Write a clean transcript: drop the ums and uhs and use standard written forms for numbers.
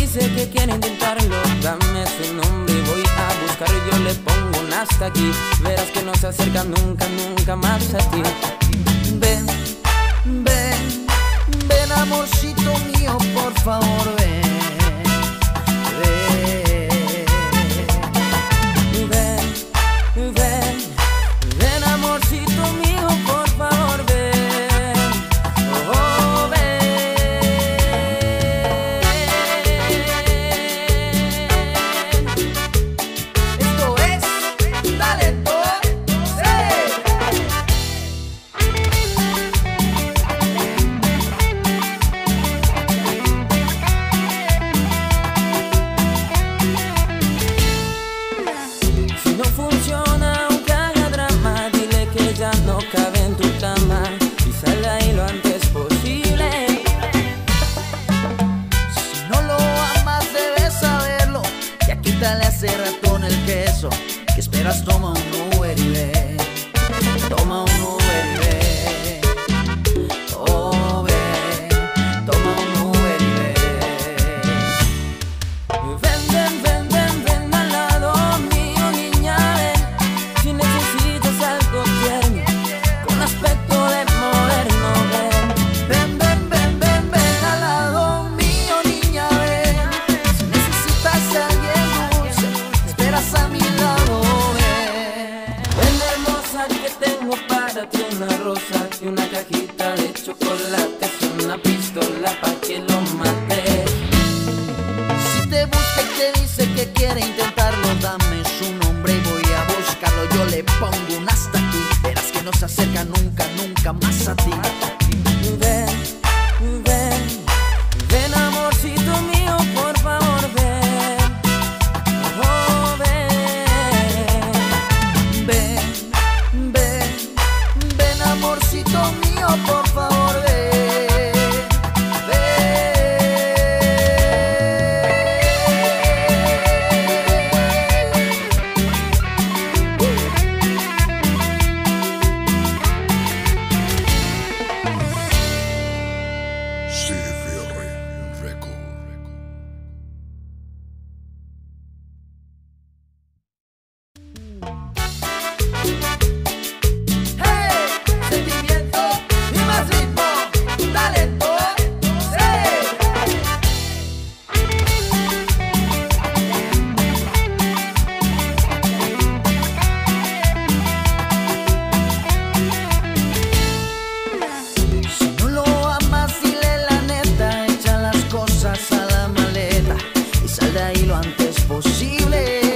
dice que quiere intentarlo, dame su nombre y voy a buscarlo. Yo le pongo un hasta aquí, verás que no se acerca nunca, nunca más a ti. Ven, ven, ven amorcito mío, por favor ven, ven, Ven, ven amorcito mío, por favor ven, oh ven. Esto es talento, Si no funciona aunque haga drama, dile que ya no cabe en tu cama y sal de ahí lo antes posible. Si no lo amas debes saberlo, ya quítale a ese ratón el queso. ¿Qué esperas? Toma un Uber y ve, toma un Uber y ve, oh ve, toma un Uber y ve. Ven, ven, ven, ven, ven al lado mío, niña, ven. Si necesitas algo tierno, con aspecto de moderno, ven. Ven, ven, ven, ven, ven al lado mío, niña, ven. Si necesitas a alguien dulce, esperas a mi lado, ven. Ven hermosa, que tengo para ti una rosa y una cajita de chocolates, una pistola pa' que lo mates. Si te busca y te dice que quiere intentarlo, dame su nombre y voy a buscarlo. Yo le pongo un hasta aquí, verás que no se acerca nunca, nunca más a ti. Ven, ven, ven amorcito mío, por favor ven, oh ven. Ven, ven, ven amorcito mío, por favor ven, sentimiento y más ritmo, talento, Si no lo amas, dile la neta, echa las cosas a la maleta y sal de ahí lo antes posible.